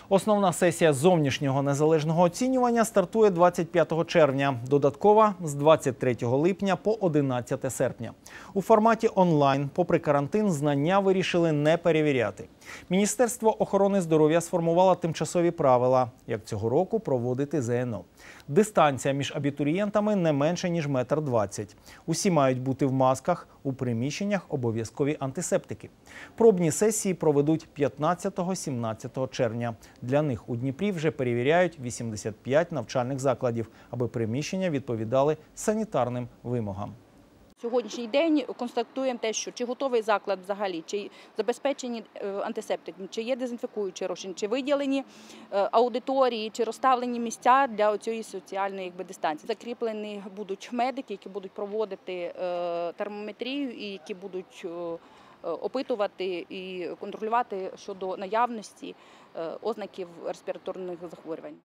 Основна сесія зовнішнього незалежного оцінювання стартує 25 червня, додаткова – з 23 липня по 11 серпня. У форматі онлайн, попри карантин, знання вирішили не перевіряти. Міністерство охорони здоров'я сформувало тимчасові правила, як цього року проводити ЗНО. Дистанція між абітурієнтами не менше, ніж 1,20 м. Усі мають бути в масках, у приміщеннях обов'язкові антисептики. Пробні сесії проведуть 15-17 червня. Для них у Дніпрі вже перевіряють 85 навчальних закладів, аби приміщення відповідали санітарним вимогам. Сьогоднішній день констатуємо те, що чи готовий заклад взагалі, чи забезпечені антисептиками, чи є дезінфікуючі розчини, чи виділені аудиторії, чи розставлені місця для цієї соціальної дистанції. Закріплені будуть медики, які будуть проводити термометрію і які будуть опитувати і контролювати щодо наявності ознаків респіраторних захворювань.